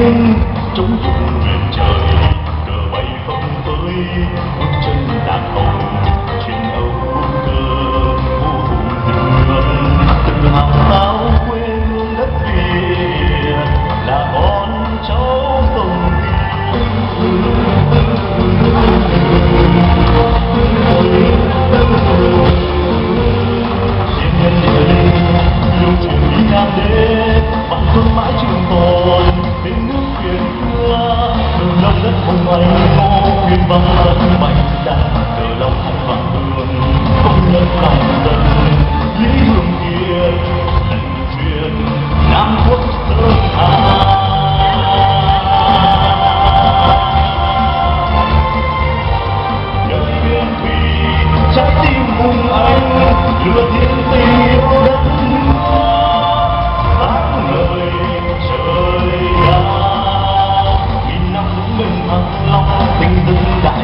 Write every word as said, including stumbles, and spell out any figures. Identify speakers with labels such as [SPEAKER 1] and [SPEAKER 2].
[SPEAKER 1] lên trống rụng miền trời, cờ bay phấp phới bước chân đàn hồng trên âu cơ vô hùng đường, tự hào bao quê hương đất Việt là con cháu sông thiên nhân địa linh lưu truyền đi ngang đế bản phương mãi trường tồn tình nước Việt xưa từ lòng đất hùng anh ngô huyền vang lên mạnh đàn cờ lòng thành vang hương công nhân lòng dân lý hương kiệt thành truyền nam quốc sơn hà. Trái tim hùng anh lửa thiên tình yêu đất nước, sáng ngời trời cao nghìn năm vững bền thăng long tình dưng đại